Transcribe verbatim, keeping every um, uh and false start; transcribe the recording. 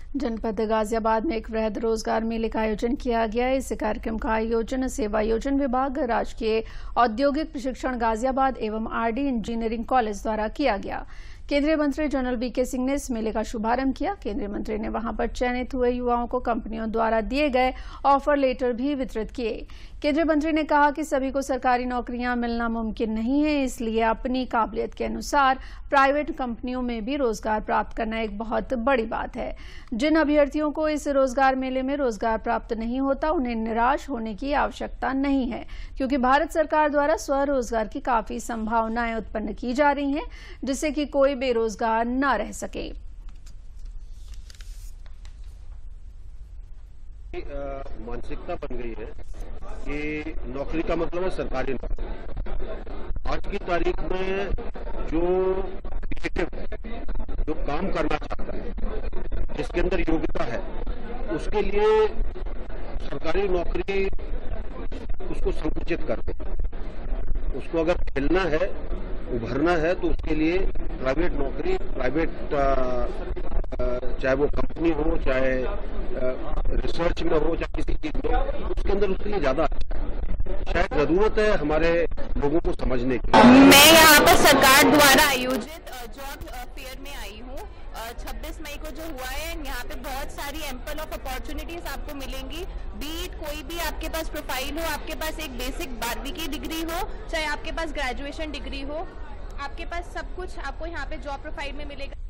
जनपद गाजियाबाद में एक वृहद रोजगार मेले का आयोजन किया गया। इस कार्यक्रम का आयोजन सेवायोजन विभाग, राजकीय औद्योगिक प्रशिक्षण गाजियाबाद एवं आरडी इंजीनियरिंग कॉलेज द्वारा किया गया। केंद्रीय मंत्री जनरल वी के सिंह ने इस मेले का शुभारंभ किया। केंद्रीय मंत्री ने वहां पर चयनित हुए युवाओं को कंपनियों द्वारा दिए गए ऑफर लेटर भी वितरित किए। केंद्रीय मंत्री ने कहा कि सभी को सरकारी नौकरियां मिलना मुमकिन नहीं है, इसलिए अपनी काबिलियत के अनुसार प्राइवेट कंपनियों में भी रोजगार प्राप्त करना एक बहुत बड़ी बात है। जिन अभ्यर्थियों को इस रोजगार मेले में रोजगार प्राप्त नहीं होता, उन्हें निराश होने की आवश्यकता नहीं है, क्योंकि भारत सरकार द्वारा स्वरोजगार की काफी संभावनाएं उत्पन्न की जा रही हैं, जिससे कि कोई बेरोजगार न रह सके। मानसिकता बन गई है कि नौकरी का मतलब है सरकारी नौकरी। आज की तारीख में जो क्रिएटिव है, जो काम करना चाहता है, जिसके अंदर योग्यता है, उसके लिए सरकारी नौकरी उसको संकुचित कर दे। उसको अगर खेलना है, उभरना है, तो उसके लिए प्राइवेट नौकरी, प्राइवेट चाहे वो कंपनी हो, चाहे रिसर्च में हो, चाहे किसी चीज में, उसके अंदर उसके लिए ज्यादा अच्छा है। शायद जरूरत है हमारे लोगों को समझने की। मैं यहाँ पर सरकार द्वारा आयोजित जॉब फेयर में आई हूँ। छब्बीस मई को जो हुआ है, यहाँ पे बहुत सारी एम्पल ऑफ अपॉर्चुनिटीज आपको मिलेंगी। बीट कोई भी आपके पास प्रोफाइल हो, आपके पास एक बेसिक बारहवीं की डिग्री हो, चाहे आपके पास ग्रेजुएशन डिग्री हो, आपके पास सब कुछ आपको यहाँ पे जॉब प्रोफाइल में मिलेगा।